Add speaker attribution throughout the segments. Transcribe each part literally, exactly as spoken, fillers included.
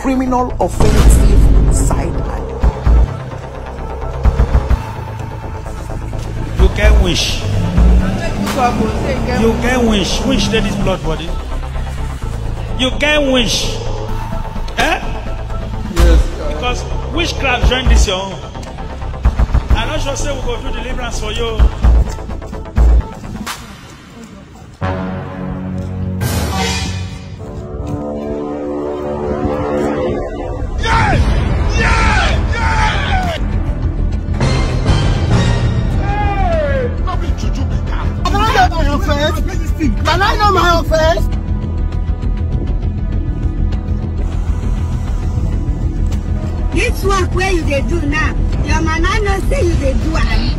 Speaker 1: criminal offensive side eye.
Speaker 2: You can wish. You can wish. Wish that is blood body. You can wish. Eh?
Speaker 3: Yes.
Speaker 2: Because witchcraft join this your own. I'm not sure say we go do deliverance for you.
Speaker 4: Can I know my offense?
Speaker 5: This work where you dey do now, your man I know say you dey do am.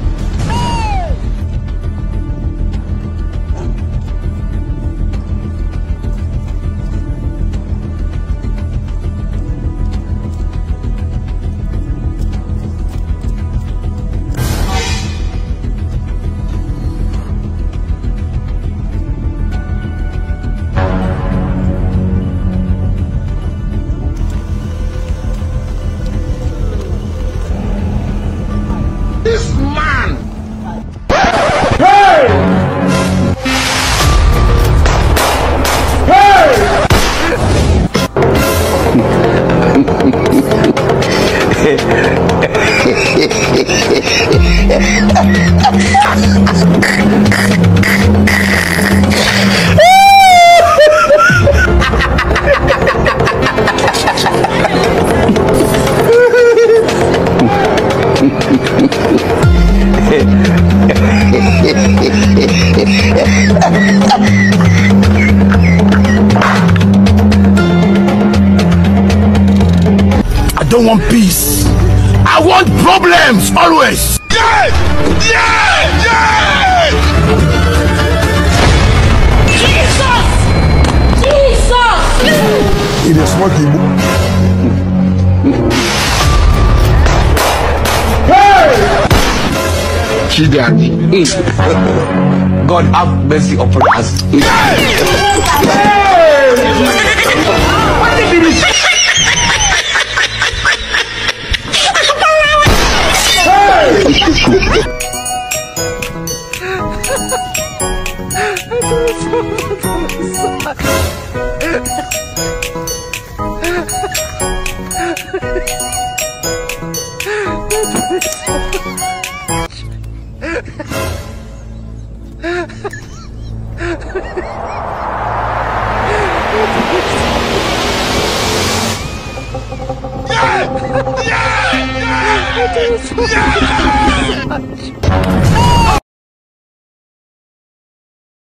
Speaker 4: This man!
Speaker 3: Hey!
Speaker 4: I don't want peace. I want problems always.
Speaker 3: Yeah! Yeah! Yeah!
Speaker 6: Jesus! Jesus!
Speaker 4: It is smoking.
Speaker 3: Chidani.
Speaker 7: God have mercy upon us.
Speaker 3: Yeah! Yeah! Yeah! Yeah!